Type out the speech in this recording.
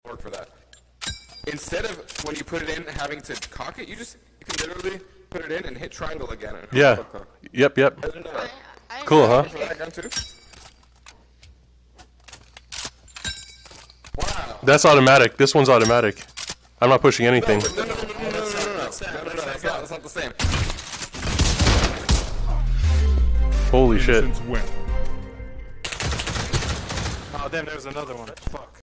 work for that. Instead of when you put it in having to cock it, you can literally put it in and hit triangle again. And Yeah. Yep. Cool, huh? For that gun too? Wow. That's automatic. This one's automatic. I'm not pushing anything. No, that's not the same. Holy shit. Since when? Oh damn, there's another one. Fuck.